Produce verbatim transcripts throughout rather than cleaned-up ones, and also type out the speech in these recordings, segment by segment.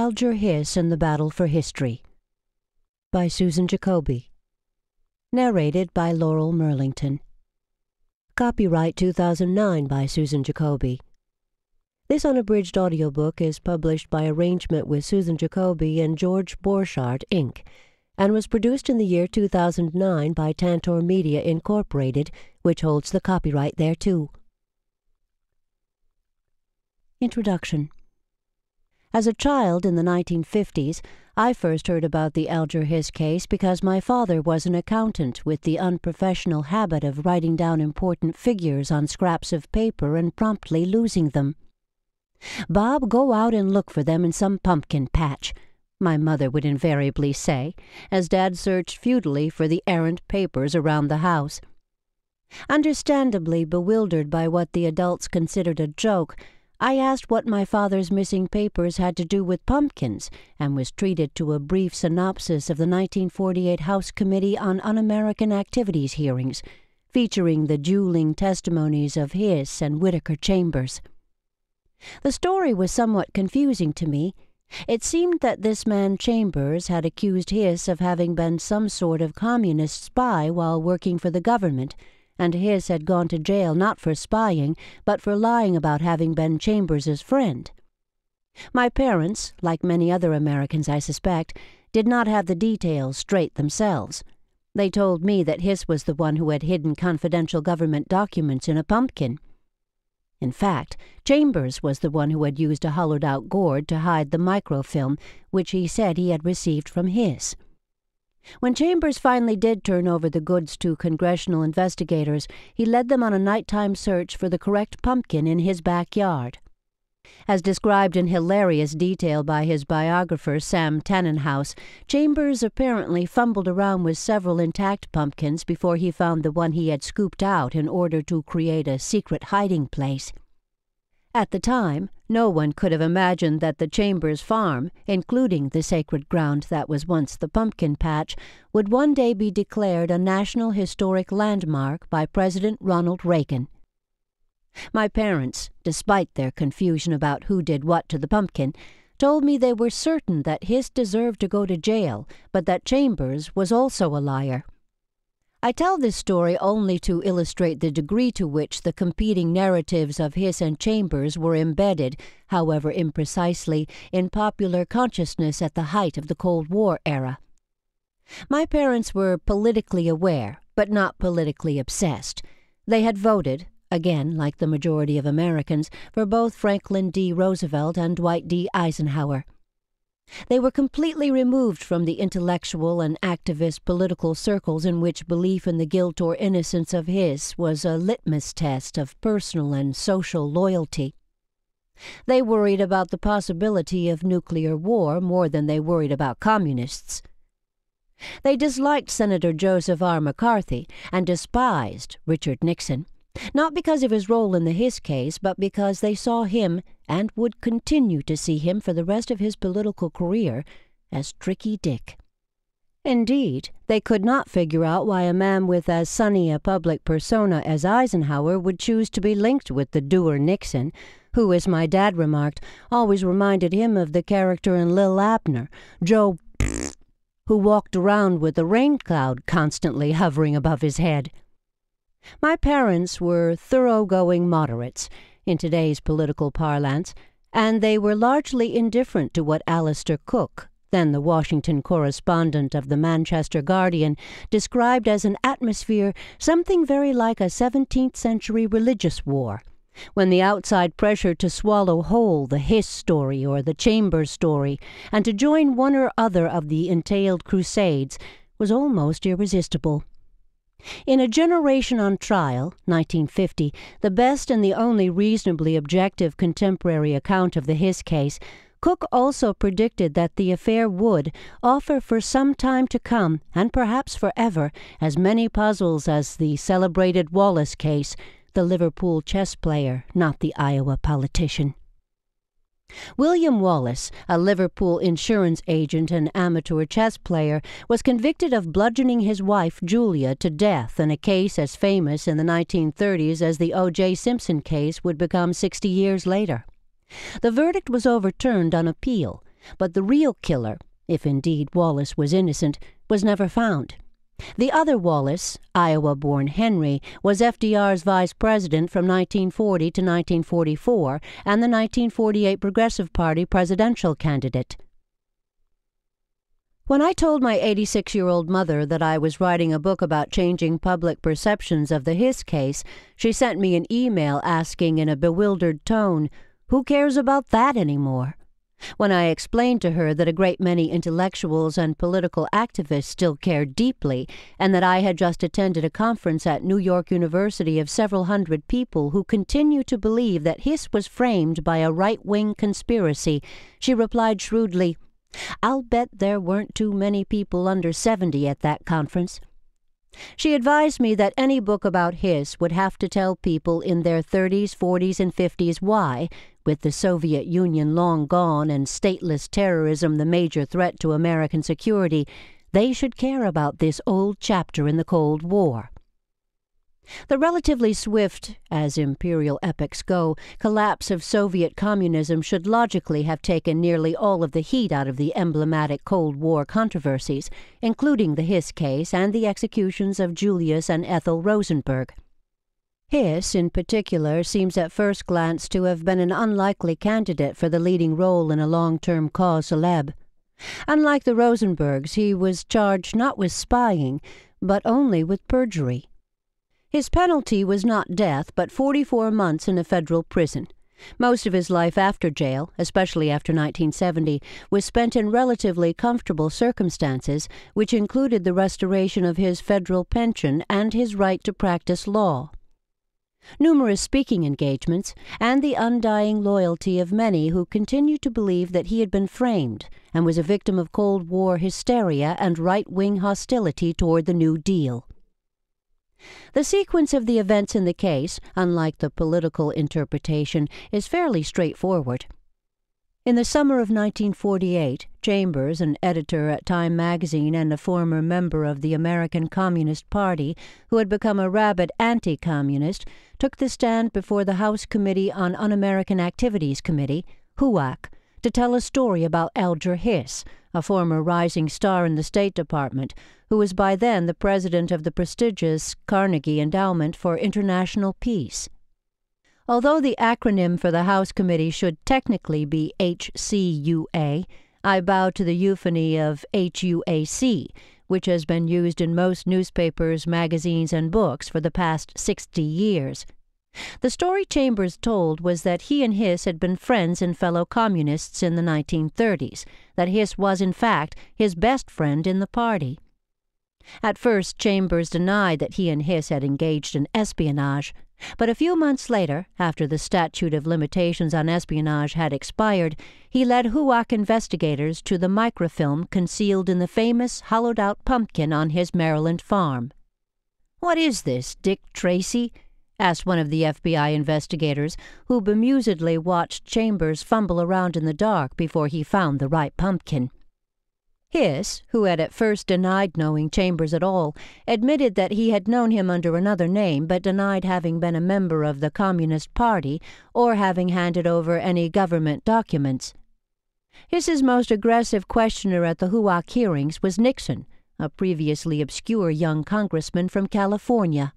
Alger Hiss and the Battle for History by Susan Jacoby. Narrated by Laural Merlington. Copyright two thousand nine by Susan Jacoby. This unabridged audiobook is published by arrangement with Susan Jacoby and George Borchardt, Incorporated, and was produced in the year two thousand nine by Tantor Media, Incorporated, which holds the copyright thereto. Introduction. As a child in the nineteen fifties, I first heard about the Alger Hiss case because my father was an accountant with the unprofessional habit of writing down important figures on scraps of paper and promptly losing them. "Bob, go out and look for them in some pumpkin patch," my mother would invariably say, as Dad searched futilely for the errant papers around the house. Understandably bewildered by what the adults considered a joke, I asked what my father's missing papers had to do with pumpkins, and was treated to a brief synopsis of the nineteen forty-eight House Committee on Un-American Activities hearings, featuring the dueling testimonies of Hiss and Whittaker Chambers. The story was somewhat confusing to me. It seemed that this man Chambers had accused Hiss of having been some sort of communist spy while working for the government, and Hiss had gone to jail not for spying, but for lying about having been Chambers's friend. My parents, like many other Americans I suspect, did not have the details straight themselves. They told me that Hiss was the one who had hidden confidential government documents in a pumpkin. In fact, Chambers was the one who had used a hollowed-out gourd to hide the microfilm, which he said he had received from Hiss. When Chambers finally did turn over the goods to congressional investigators, he led them on a nighttime search for the correct pumpkin in his backyard. As described in hilarious detail by his biographer Sam Tannenhouse, Chambers apparently fumbled around with several intact pumpkins before he found the one he had scooped out in order to create a secret hiding place. At the time, no one could have imagined that the Chambers farm, including the sacred ground that was once the pumpkin patch, would one day be declared a National Historic Landmark by President Ronald Reagan. My parents, despite their confusion about who did what to the pumpkin, told me they were certain that Hiss deserved to go to jail, but that Chambers was also a liar. I tell this story only to illustrate the degree to which the competing narratives of Hiss and Chambers were embedded, however imprecisely, in popular consciousness at the height of the Cold War era. My parents were politically aware, but not politically obsessed. They had voted, again like the majority of Americans, for both Franklin D. Roosevelt and Dwight D. Eisenhower. They were completely removed from the intellectual and activist political circles in which belief in the guilt or innocence of Hiss was a litmus test of personal and social loyalty. They worried about the possibility of nuclear war more than they worried about communists. They disliked Senator Joseph R. McCarthy and despised Richard Nixon, not because of his role in the Hiss case, but because they saw him, and would continue to see him for the rest of his political career, as Tricky Dick. Indeed, they could not figure out why a man with as sunny a public persona as Eisenhower would choose to be linked with the doer Nixon, who, as my dad remarked, always reminded him of the character in Lil Abner, Joe, who walked around with a rain cloud constantly hovering above his head. My parents were thoroughgoing moderates, in today's political parlance, and they were largely indifferent to what Alistair Cook, then the Washington correspondent of the Manchester Guardian, described as an atmosphere something very like a seventeenth century religious war, when the outside pressure to swallow whole the Hiss story or the Chambers story, and to join one or other of the entailed crusades, was almost irresistible. In A Generation on Trial, nineteen fifty, the best and the only reasonably objective contemporary account of the Hiss case, Cook also predicted that the affair would offer for some time to come, and perhaps forever, as many puzzles as the celebrated Wallace case, the Liverpool chess player, not the Iowa politician. William Wallace, a Liverpool insurance agent and amateur chess player, was convicted of bludgeoning his wife Julia to death in a case as famous in the nineteen thirties as the O J Simpson case would become sixty years later. The verdict was overturned on appeal, but the real killer, if indeed Wallace was innocent, was never found. The other Wallace, Iowa-born Henry, was F D R's vice president from nineteen forty to nineteen forty-four and the nineteen forty-eight Progressive Party presidential candidate. When I told my eighty-six-year-old mother that I was writing a book about changing public perceptions of the Hiss case, she sent me an email asking in a bewildered tone, "Who cares about that anymore?" When I explained to her that a great many intellectuals and political activists still cared deeply, and that I had just attended a conference at New York University of several hundred people who continue to believe that Hiss was framed by a right-wing conspiracy, she replied shrewdly, "I'll bet there weren't too many people under seventy at that conference." She advised me that any book about Hiss would have to tell people in their thirties, forties, and fifties why, with the Soviet Union long gone and stateless terrorism the major threat to American security, they should care about this old chapter in the Cold War. The relatively swift, as imperial epics go, collapse of Soviet communism should logically have taken nearly all of the heat out of the emblematic Cold War controversies, including the Hiss case and the executions of Julius and Ethel Rosenberg. Hiss, in particular, seems at first glance to have been an unlikely candidate for the leading role in a long-term cause célèbre. Unlike the Rosenbergs, he was charged not with spying, but only with perjury. His penalty was not death, but forty-four months in a federal prison. Most of his life after jail, especially after nineteen seventy, was spent in relatively comfortable circumstances, which included the restoration of his federal pension and his right to practice law. Numerous speaking engagements, and the undying loyalty of many who continued to believe that he had been framed and was a victim of Cold War hysteria and right-wing hostility toward the New Deal. The sequence of the events in the case, unlike the political interpretation, is fairly straightforward. In the summer of nineteen forty-eight, Chambers, an editor at Time magazine and a former member of the American Communist Party, who had become a rabid anti-communist, took the stand before the House Committee on Un-American Activities Committee, H U A C, to tell a story about Alger Hiss, a former rising star in the State Department, who was by then the president of the prestigious Carnegie Endowment for International Peace. Although the acronym for the House Committee should technically be H C U A, I bow to the euphony of H U A C, which has been used in most newspapers, magazines, and books for the past sixty years. The story Chambers told was that he and Hiss had been friends and fellow communists in the nineteen thirties, that Hiss was, in fact, his best friend in the party. At first, Chambers denied that he and Hiss had engaged in espionage, but a few months later, after the statute of limitations on espionage had expired, he led H U A C investigators to the microfilm concealed in the famous hollowed-out pumpkin on his Maryland farm. "What is this, Dick Tracy?" asked one of the F B I investigators, who bemusedly watched Chambers fumble around in the dark before he found the right pumpkin. Hiss, who had at first denied knowing Chambers at all, admitted that he had known him under another name, but denied having been a member of the Communist Party or having handed over any government documents. Hiss's most aggressive questioner at the H U A C hearings was Nixon, a previously obscure young congressman from California.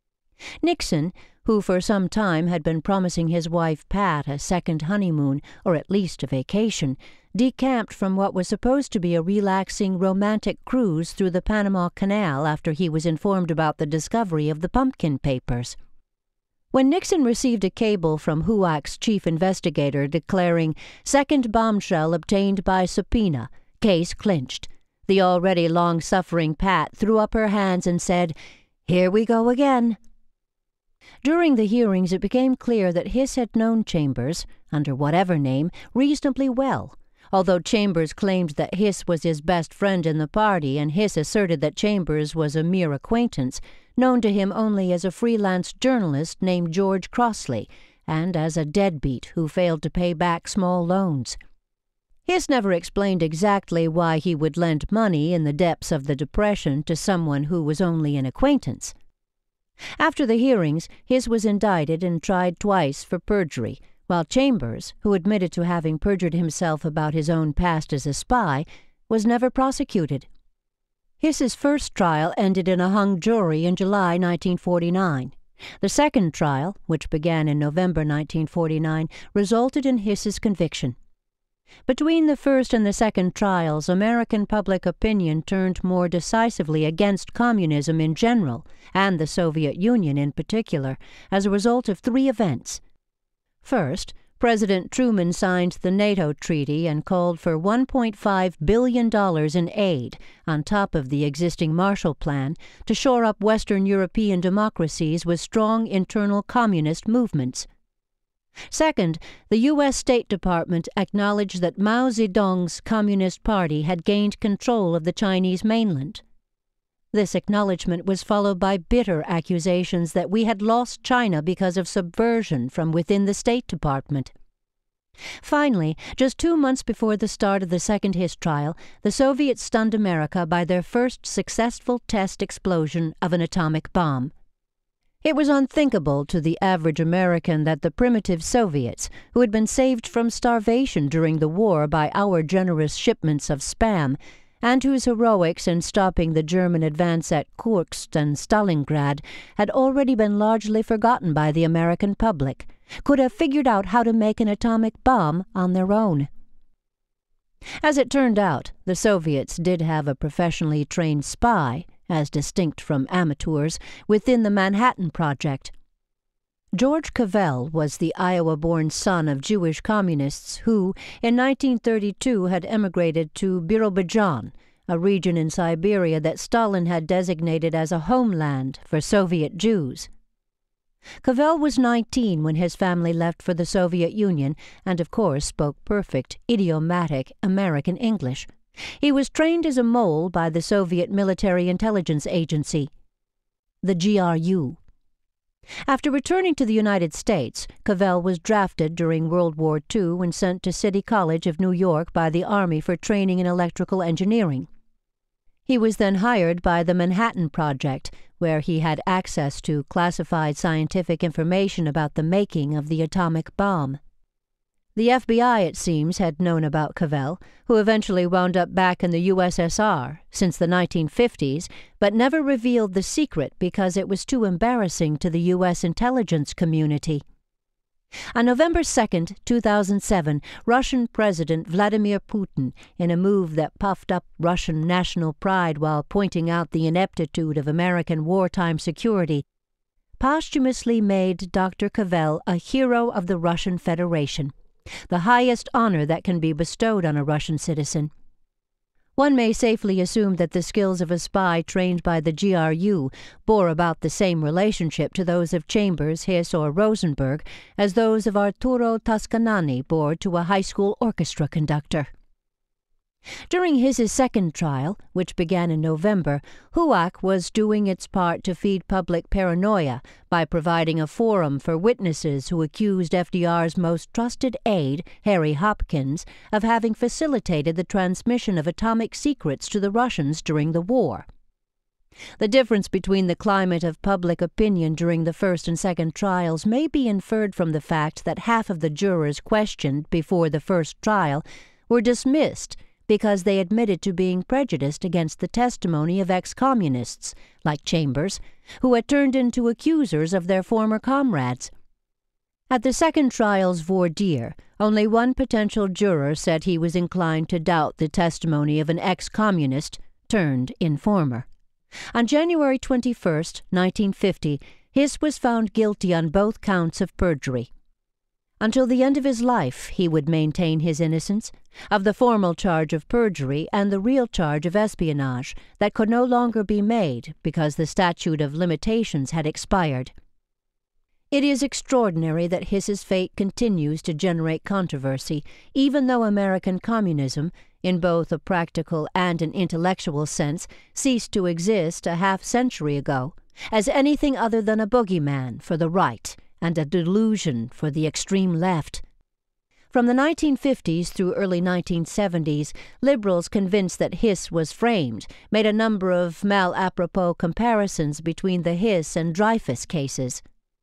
Nixon, who for some time had been promising his wife Pat a second honeymoon, or at least a vacation, decamped from what was supposed to be a relaxing, romantic cruise through the Panama Canal after he was informed about the discovery of the pumpkin papers. When Nixon received a cable from H U A C's chief investigator declaring, "Second bombshell obtained by subpoena, case clinched," the already long-suffering Pat threw up her hands and said, "Here we go again." During the hearings, it became clear that Hiss had known Chambers, under whatever name, reasonably well, although Chambers claimed that Hiss was his best friend in the party and Hiss asserted that Chambers was a mere acquaintance, known to him only as a freelance journalist named George Crossley, and as a deadbeat who failed to pay back small loans. Hiss never explained exactly why he would lend money in the depths of the Depression to someone who was only an acquaintance. After the hearings, Hiss was indicted and tried twice for perjury, while Chambers, who admitted to having perjured himself about his own past as a spy, was never prosecuted. Hiss's first trial ended in a hung jury in July nineteen forty-nine. The second trial, which began in November nineteen forty-nine, resulted in Hiss's conviction. Between the first and the second trials, American public opinion turned more decisively against communism in general, and the Soviet Union in particular, as a result of three events. First, President Truman signed the NATO treaty and called for one point five billion dollars in aid, on top of the existing Marshall Plan, to shore up Western European democracies with strong internal communist movements. Second, the U S State Department acknowledged that Mao Zedong's Communist Party had gained control of the Chinese mainland. This acknowledgment was followed by bitter accusations that we had lost China because of subversion from within the State Department. Finally, just two months before the start of the second Hiss trial, the Soviets stunned America by their first successful test explosion of an atomic bomb. It was unthinkable to the average American that the primitive Soviets, who had been saved from starvation during the war by our generous shipments of spam, and whose heroics in stopping the German advance at Kursk and Stalingrad had already been largely forgotten by the American public, could have figured out how to make an atomic bomb on their own. As it turned out, the Soviets did have a professionally trained spy, as distinct from amateurs, within the Manhattan Project. George Cavell was the Iowa-born son of Jewish communists who, in nineteen thirty-two, had emigrated to Birobidzhan, a region in Siberia that Stalin had designated as a homeland for Soviet Jews. Cavell was nineteen when his family left for the Soviet Union and, of course, spoke perfect, idiomatic American English. He was trained as a mole by the Soviet Military Intelligence Agency, the G R U. After returning to the United States, Cavell was drafted during World War Two and sent to City College of New York by the Army for training in electrical engineering. He was then hired by the Manhattan Project, where he had access to classified scientific information about the making of the atomic bomb. The F B I, it seems, had known about Cavell, who eventually wound up back in the U S S R since the nineteen fifties, but never revealed the secret because it was too embarrassing to the U S intelligence community. On November second, two thousand seven, Russian President Vladimir Putin, in a move that puffed up Russian national pride while pointing out the ineptitude of American wartime security, posthumously made Doctor Cavell a hero of the Russian Federation, the highest honor that can be bestowed on a Russian citizen. One may safely assume that the skills of a spy trained by the G R U bore about the same relationship to those of Chambers, Hiss, or Rosenberg as those of Arturo Toscanini bore to a high school orchestra conductor. During Hiss's second trial, which began in November, H U A C was doing its part to feed public paranoia by providing a forum for witnesses who accused F D R's most trusted aide, Harry Hopkins, of having facilitated the transmission of atomic secrets to the Russians during the war. The difference between the climate of public opinion during the first and second trials may be inferred from the fact that half of the jurors questioned before the first trial were dismissed because they admitted to being prejudiced against the testimony of ex-communists, like Chambers, who had turned into accusers of their former comrades. At the second trial's voir dire, only one potential juror said he was inclined to doubt the testimony of an ex-communist turned informer. On January twenty-first, nineteen fifty, Hiss was found guilty on both counts of perjury. Until the end of his life, he would maintain his innocence of the formal charge of perjury and the real charge of espionage that could no longer be made because the statute of limitations had expired. It is extraordinary that Hiss's fate continues to generate controversy, even though American communism, in both a practical and an intellectual sense, ceased to exist a half-century ago, as anything other than a boogeyman for the right and a delusion for the extreme left. From the nineteen fifties through early nineteen seventies, liberals convinced that Hiss was framed made a number of mal-apropos comparisons between the Hiss and Dreyfus cases.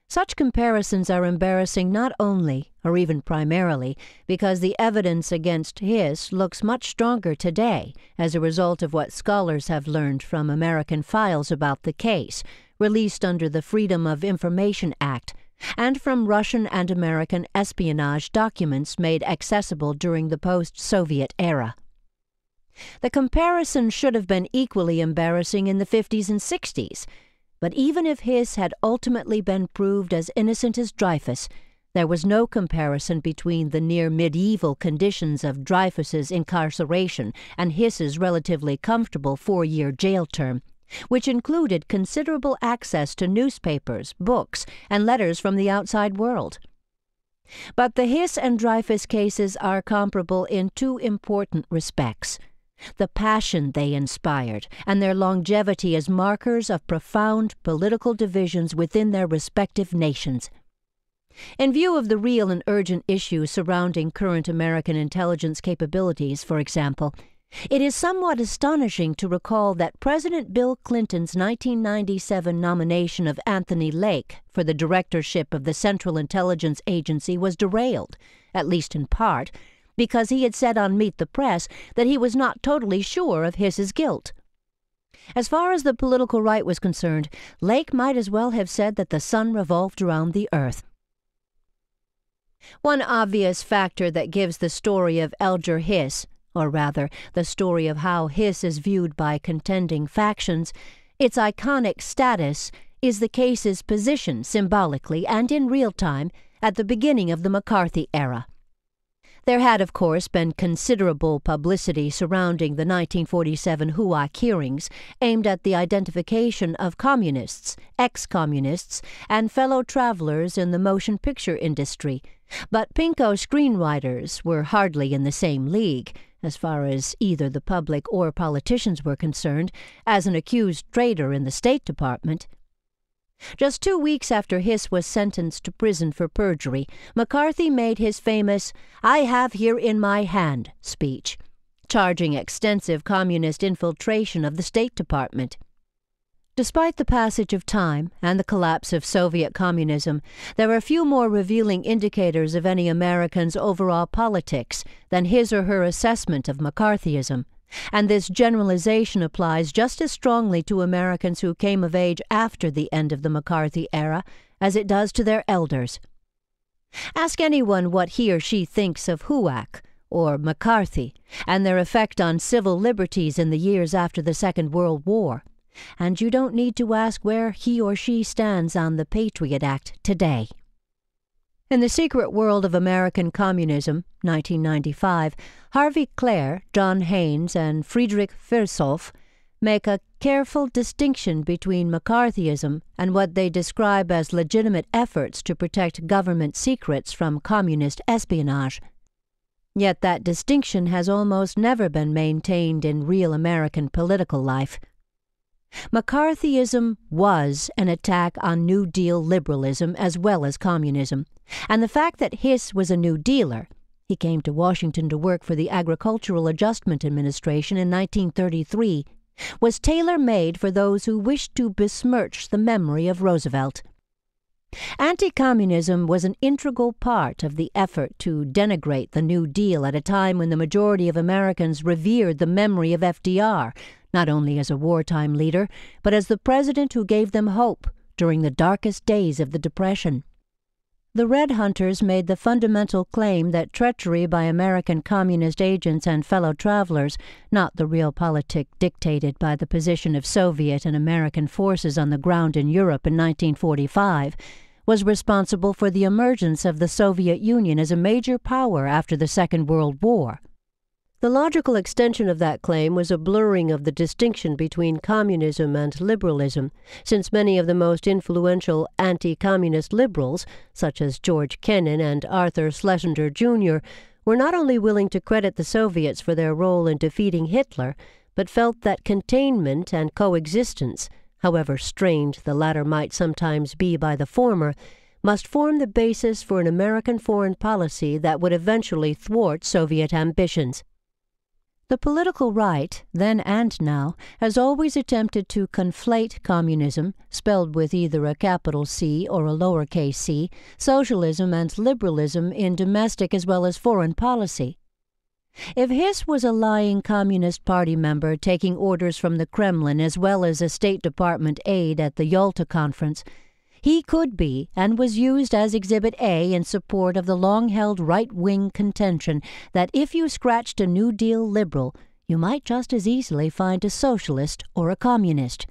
Such comparisons are embarrassing not only, or even primarily, because the evidence against Hiss looks much stronger today as a result of what scholars have learned from American files about the case, released under the Freedom of Information Act, and from Russian and American espionage documents made accessible during the post-Soviet era. The comparison should have been equally embarrassing in the fifties and sixties, but even if Hiss had ultimately been proved as innocent as Dreyfus, there was no comparison between the near-medieval conditions of Dreyfus's incarceration and Hiss's relatively comfortable four-year jail term, which included considerable access to newspapers, books, and letters from the outside world. But the Hiss and Dreyfus cases are comparable in two important respects: the passion they inspired, and their longevity as markers of profound political divisions within their respective nations. In view of the real and urgent issues surrounding current American intelligence capabilities, for example, it is somewhat astonishing to recall that President Bill Clinton's nineteen ninety-seven nomination of Anthony Lake for the directorship of the Central Intelligence Agency was derailed, at least in part, because he had said on Meet the Press that he was not totally sure of Hiss's guilt. As far as the political right was concerned, Lake might as well have said that the sun revolved around the earth. One obvious factor that gives the story of Alger Hiss, or rather, the story of how Hiss is viewed by contending factions, its iconic status, is the case's position symbolically and in real time at the beginning of the McCarthy era. There had, of course, been considerable publicity surrounding the nineteen forty-seven H U A C hearings aimed at the identification of communists, ex-communists, and fellow travelers in the motion picture industry, but pinko screenwriters were hardly in the same league, as far as either the public or politicians were concerned, as an accused traitor in the State Department. Just two weeks after Hiss was sentenced to prison for perjury, McCarthy made his famous "I have here in my hand" speech, charging extensive communist infiltration of the State Department. Despite the passage of time and the collapse of Soviet communism, there are few more revealing indicators of any American's overall politics than his or her assessment of McCarthyism. And this generalization applies just as strongly to Americans who came of age after the end of the McCarthy era as it does to their elders. Ask anyone what he or she thinks of H U A C or McCarthy and their effect on civil liberties in the years after the Second World War, and you don't need to ask where he or she stands on the Patriot Act today. In The Secret World of American Communism, nineteen ninety-five, Harvey Clare, John Haynes, and Friedrich Virchow make a careful distinction between McCarthyism and what they describe as legitimate efforts to protect government secrets from communist espionage. Yet that distinction has almost never been maintained in real American political life. McCarthyism was an attack on New Deal liberalism as well as communism, and the fact that Hiss was a New Dealer — he came to Washington to work for the Agricultural Adjustment Administration in nineteen thirty-three — was tailor-made for those who wished to besmirch the memory of Roosevelt. Anti-communism was an integral part of the effort to denigrate the New Deal at a time when the majority of Americans revered the memory of F D R, not only as a wartime leader, but as the president who gave them hope during the darkest days of the Depression. The Red Hunters made the fundamental claim that treachery by American communist agents and fellow travelers, not the realpolitik dictated by the position of Soviet and American forces on the ground in Europe in nineteen forty-five, was responsible for the emergence of the Soviet Union as a major power after the Second World War. The logical extension of that claim was a blurring of the distinction between communism and liberalism, since many of the most influential anti-communist liberals, such as George Kennan and Arthur Schlesinger Junior, were not only willing to credit the Soviets for their role in defeating Hitler, but felt that containment and coexistence, however strained the latter might sometimes be by the former, must form the basis for an American foreign policy that would eventually thwart Soviet ambitions. The political right, then and now, has always attempted to conflate communism, spelled with either a capital C or a lowercase c, socialism and liberalism in domestic as well as foreign policy. If Hiss was a lying Communist Party member taking orders from the Kremlin as well as a State Department aide at the Yalta Conference, he could be and was used as Exhibit A in support of the long-held right-wing contention that if you scratched a New Deal liberal, you might just as easily find a socialist or a communist.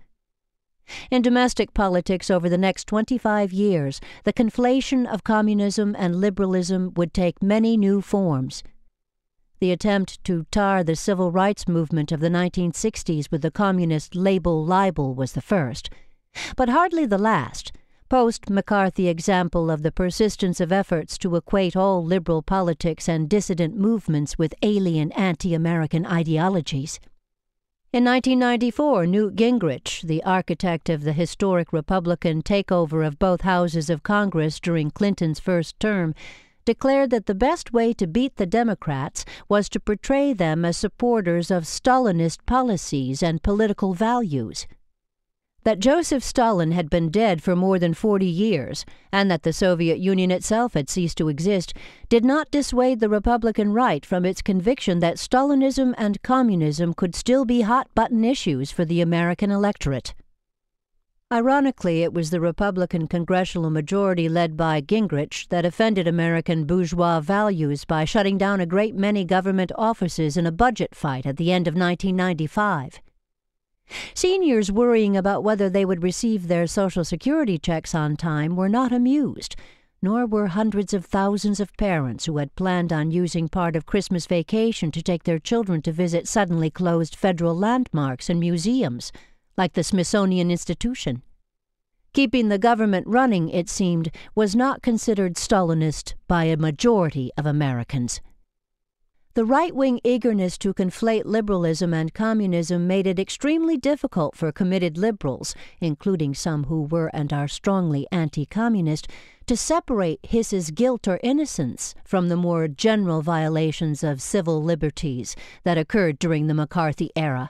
In domestic politics over the next twenty-five years, the conflation of communism and liberalism would take many new forms. The attempt to tar the civil rights movement of the nineteen sixties with the communist label libel was the first, but hardly the last. Post-McCarthy example of the persistence of efforts to equate all liberal politics and dissident movements with alien anti-American ideologies. In nineteen ninety-four, Newt Gingrich, the architect of the historic Republican takeover of both houses of Congress during Clinton's first term, declared that the best way to beat the Democrats was to portray them as supporters of Stalinist policies and political values. That Joseph Stalin had been dead for more than forty years, and that the Soviet Union itself had ceased to exist, did not dissuade the Republican right from its conviction that Stalinism and communism could still be hot-button issues for the American electorate. Ironically, it was the Republican congressional majority led by Gingrich that offended American bourgeois values by shutting down a great many government offices in a budget fight at the end of nineteen ninety-five. Seniors worrying about whether they would receive their Social Security checks on time were not amused, nor were hundreds of thousands of parents who had planned on using part of Christmas vacation to take their children to visit suddenly closed federal landmarks and museums, like the Smithsonian Institution. Keeping the government running, it seemed, was not considered Stalinist by a majority of Americans. The right-wing eagerness to conflate liberalism and communism made it extremely difficult for committed liberals, including some who were and are strongly anti-communist, to separate Hiss's guilt or innocence from the more general violations of civil liberties that occurred during the McCarthy era.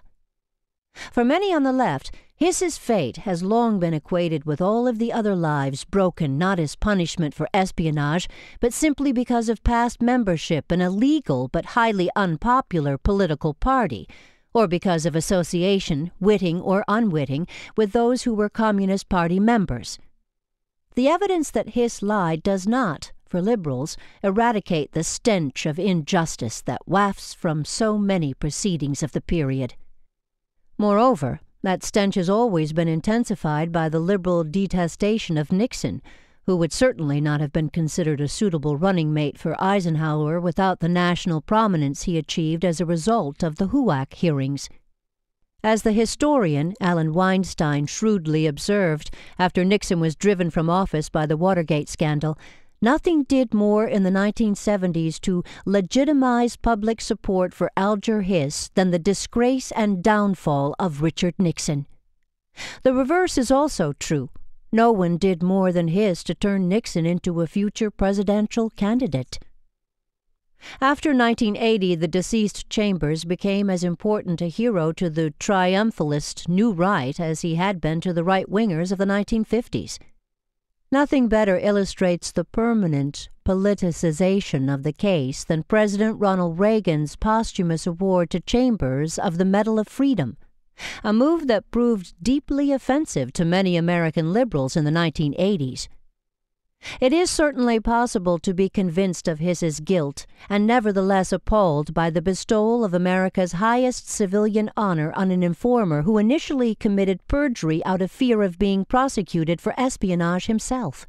For many on the left, Hiss's fate has long been equated with all of the other lives broken not as punishment for espionage, but simply because of past membership in a legal but highly unpopular political party, or because of association, witting or unwitting, with those who were Communist Party members. The evidence that Hiss lied does not, for liberals, eradicate the stench of injustice that wafts from so many proceedings of the period. Moreover, that stench has always been intensified by the liberal detestation of Nixon, who would certainly not have been considered a suitable running mate for Eisenhower without the national prominence he achieved as a result of the H U A C hearings. As the historian Alan Weinstein shrewdly observed after Nixon was driven from office by the Watergate scandal, nothing did more in the nineteen seventies to legitimize public support for Alger Hiss than the disgrace and downfall of Richard Nixon. The reverse is also true. No one did more than Hiss to turn Nixon into a future presidential candidate. After nineteen eighty, the deceased Chambers became as important a hero to the triumphalist New Right as he had been to the right-wingers of the nineteen fifties. Nothing better illustrates the permanent politicization of the case than President Ronald Reagan's posthumous award to Chambers of the Medal of Freedom, a move that proved deeply offensive to many American liberals in the nineteen eighties. It is certainly possible to be convinced of Hiss's guilt and nevertheless appalled by the bestowal of America's highest civilian honor on an informer who initially committed perjury out of fear of being prosecuted for espionage himself.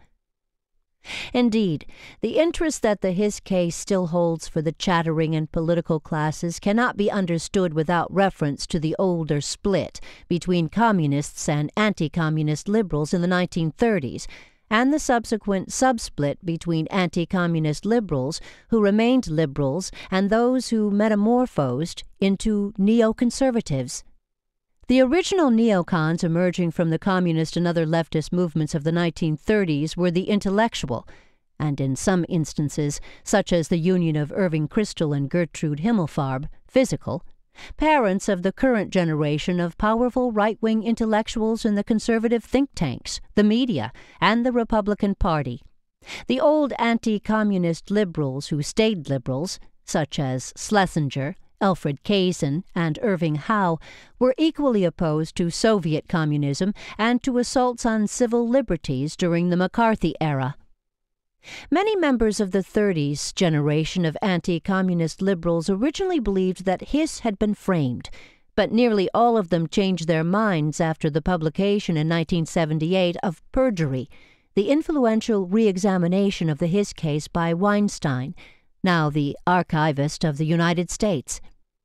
Indeed, the interest that the Hiss case still holds for the chattering and political classes cannot be understood without reference to the older split between communists and anti-communist liberals in the nineteen thirties, and the subsequent subsplit between anti-communist liberals who remained liberals and those who metamorphosed into neoconservatives. The original neocons emerging from the communist and other leftist movements of the nineteen thirties were the intellectual, and in some instances, such as the union of Irving Kristol and Gertrude Himmelfarb, physical, parents of the current generation of powerful right-wing intellectuals in the conservative think tanks, the media, and the Republican Party. The old anti-communist liberals who stayed liberals, such as Schlesinger, Alfred Kazin, and Irving Howe, were equally opposed to Soviet communism and to assaults on civil liberties during the McCarthy era. Many members of the thirties generation of anti-communist liberals originally believed that Hiss had been framed, but nearly all of them changed their minds after the publication in nineteen seventy-eight of Perjury, the influential re-examination of the Hiss case by Weinstein, now the archivist of the United States.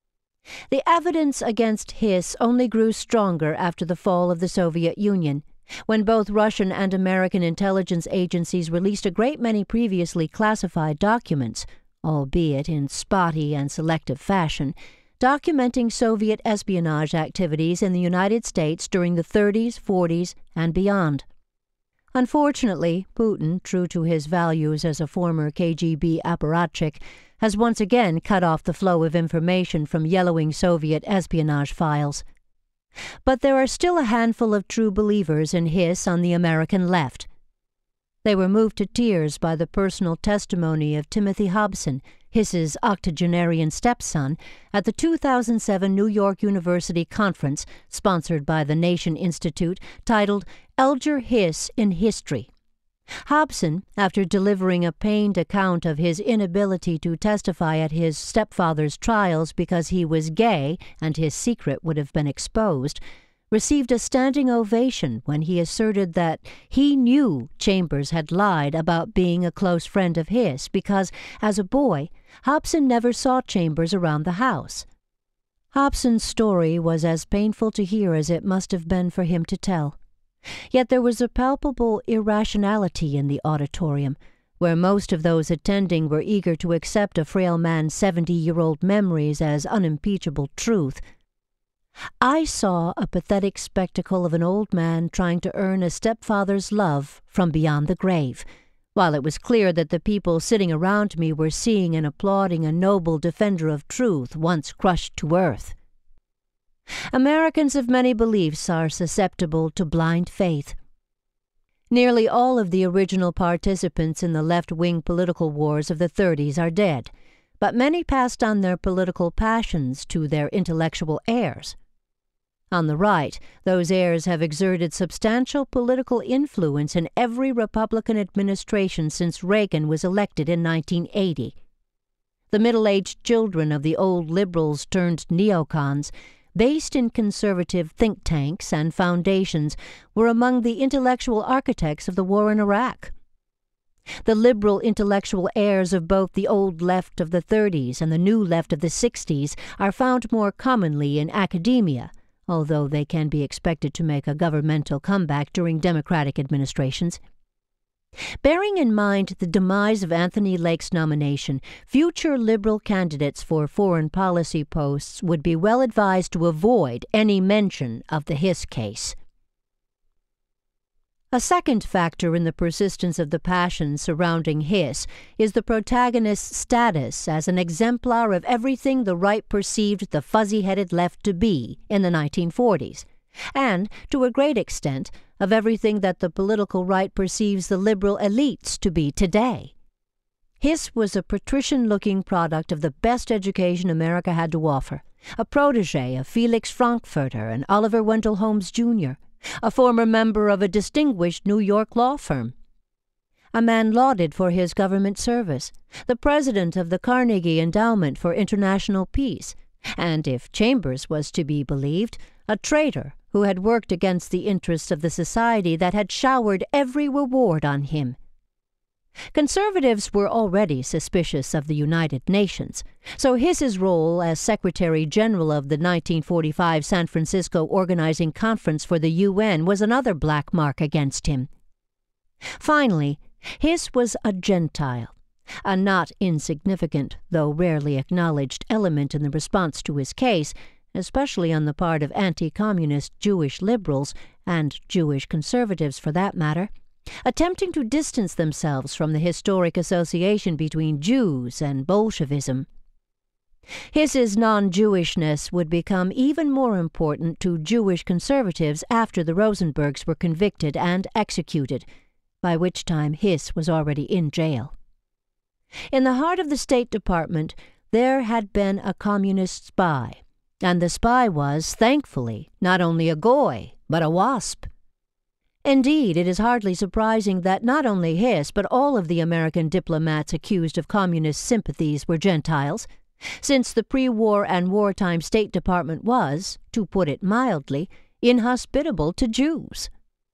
The evidence against Hiss only grew stronger after the fall of the Soviet Union, when both Russian and American intelligence agencies released a great many previously classified documents, albeit in spotty and selective fashion, documenting Soviet espionage activities in the United States during the thirties, forties, and beyond. Unfortunately, Putin, true to his values as a former K G B apparatchik, has once again cut off the flow of information from yellowing Soviet espionage files. But there are still a handful of true believers in Hiss on the American left. They were moved to tears by the personal testimony of Timothy Hobson, Hiss's octogenarian stepson, at the two thousand seven New York University conference sponsored by the Nation Institute titled Alger Hiss in History. Hobson, after delivering a pained account of his inability to testify at his stepfather's trials because he was gay and his secret would have been exposed, received a standing ovation when he asserted that he knew Chambers had lied about being a close friend of his because, as a boy, Hobson never saw Chambers around the house. Hobson's story was as painful to hear as it must have been for him to tell. Yet there was a palpable irrationality in the auditorium, where most of those attending were eager to accept a frail man's seventy-year-old memories as unimpeachable truth. I saw a pathetic spectacle of an old man trying to earn a stepfather's love from beyond the grave, while it was clear that the people sitting around me were seeing and applauding a noble defender of truth once crushed to earth. Americans of many beliefs are susceptible to blind faith. Nearly all of the original participants in the left-wing political wars of the thirties are dead, but many passed on their political passions to their intellectual heirs. On the right, those heirs have exerted substantial political influence in every Republican administration since Reagan was elected in nineteen eighty. The middle-aged children of the old liberals turned neocons, based in conservative think tanks and foundations, were among the intellectual architects of the war in Iraq. The liberal intellectual heirs of both the old left of the thirties and the new left of the sixties are found more commonly in academia, although they can be expected to make a governmental comeback during Democratic administrations. Bearing in mind the demise of Anthony Lake's nomination, future liberal candidates for foreign policy posts would be well advised to avoid any mention of the Hiss case. A second factor in the persistence of the passion surrounding Hiss is the protagonist's status as an exemplar of everything the right perceived the fuzzy-headed left to be in the nineteen forties, and, to a great extent, of everything that the political right perceives the liberal elites to be today. Hiss was a patrician-looking product of the best education America had to offer, a protege of Felix Frankfurter and Oliver Wendell Holmes Junior, a former member of a distinguished New York law firm, a man lauded for his government service, the president of the Carnegie Endowment for International Peace, and, if Chambers was to be believed, a traitor who had worked against the interests of the society that had showered every reward on him. Conservatives were already suspicious of the United Nations, so Hiss's role as Secretary General of the nineteen forty-five San Francisco Organizing Conference for the U N was another black mark against him. Finally, Hiss was a Gentile, a not insignificant, though rarely acknowledged element in the response to his case, especially on the part of anti-communist Jewish liberals, and Jewish conservatives for that matter, attempting to distance themselves from the historic association between Jews and Bolshevism. Hiss's non-Jewishness would become even more important to Jewish conservatives after the Rosenbergs were convicted and executed, by which time Hiss was already in jail. In the heart of the State Department, there had been a communist spy, and the spy was, thankfully, not only a goy, but a wasp. Indeed, it is hardly surprising that not only Hiss, but all of the American diplomats accused of communist sympathies were Gentiles, since the pre-war and wartime State Department was, to put it mildly, inhospitable to Jews.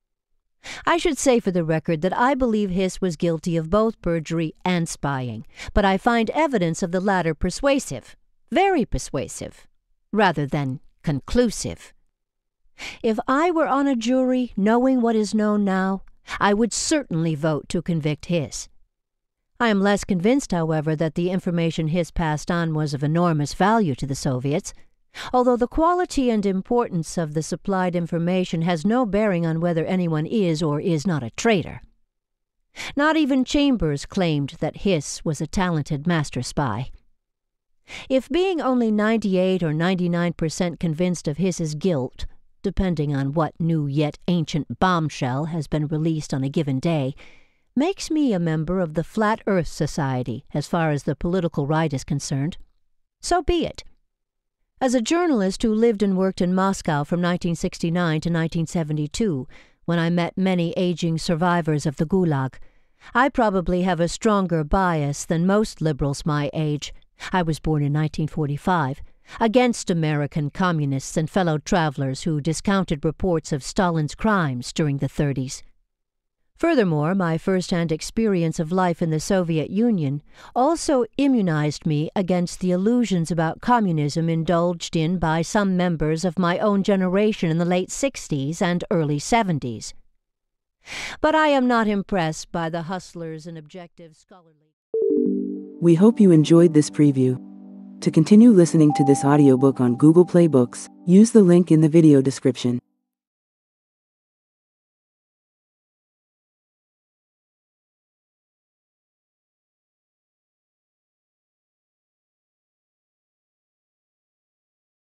I should say for the record that I believe Hiss was guilty of both perjury and spying, but I find evidence of the latter persuasive, very persuasive, rather than conclusive. If I were on a jury, knowing what is known now, I would certainly vote to convict Hiss. I am less convinced, however, that the information Hiss passed on was of enormous value to the Soviets, although the quality and importance of the supplied information has no bearing on whether anyone is or is not a traitor. Not even Chambers claimed that Hiss was a talented master spy. If being only ninety-eight or ninety-nine percent convinced of Hiss's guilt, depending on what new yet ancient bombshell has been released on a given day, makes me a member of the Flat Earth Society as far as the political right is concerned, so be it. As a journalist who lived and worked in Moscow from nineteen sixty-nine to nineteen seventy-two, when I met many aging survivors of the Gulag, I probably have a stronger bias than most liberals my age — I was born in nineteen forty-five — against American communists and fellow travelers who discounted reports of Stalin's crimes during the thirties. Furthermore, my first-hand experience of life in the Soviet Union also immunized me against the illusions about communism indulged in by some members of my own generation in the late sixties and early seventies. But I am not impressed by the hustlers and objective scholarly... We hope you enjoyed this preview. To continue listening to this audiobook on Google Play Books, use the link in the video description.